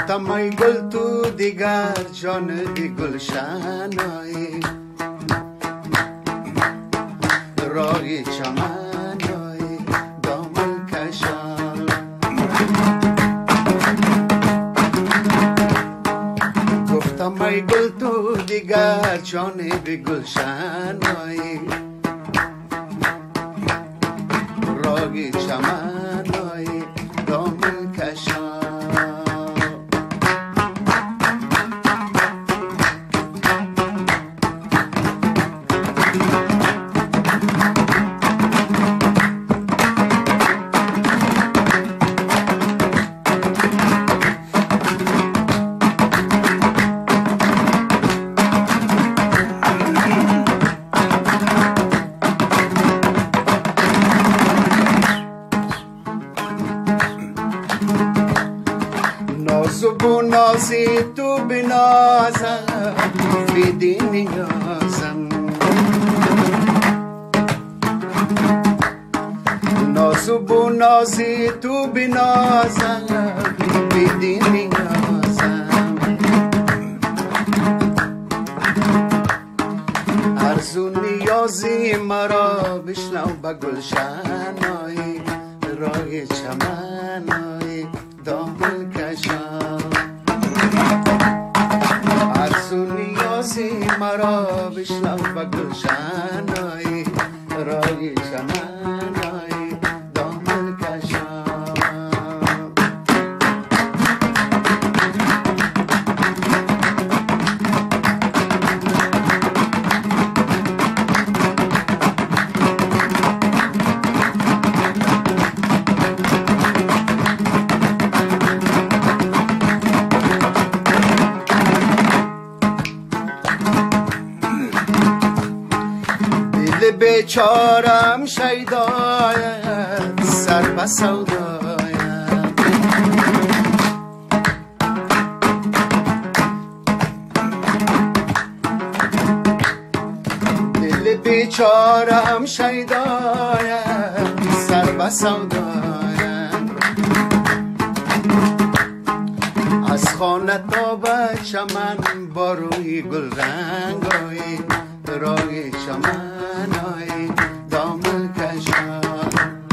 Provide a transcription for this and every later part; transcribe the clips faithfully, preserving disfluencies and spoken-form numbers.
گفتم ای گل تو دیگر جانب گلشنایی رای چمنایی دامن کشان گفتم ای گل تو دیگر جانب گلشنایی رای چمنایی دامن کشان نازو نازی تو بنازم بیدی نیازم نازو نازی تو بنازم بیدی نیازم ارزو نیازی مرا بشنو به گلشنایی رای چمنایی دامن کشان ارزو نیازی مرا بشنو به گلشنایی رای چمنایی دامن کشان بیچارم شیداید سر به سوداید دل بیچارم شیداید سر به سوداید از خانه تا به چمن با روی گل رنگایی رای چمنایی دامن کشان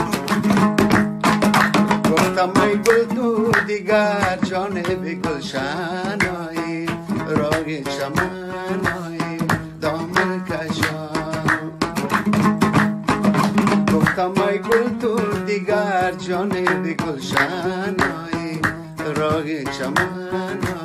گفتم ای گل تو دیگر جانب گلشنایی رای چمنایی دامن کشان گفتم ای گل تو دیگر جانب گلشنایی رای چمنایی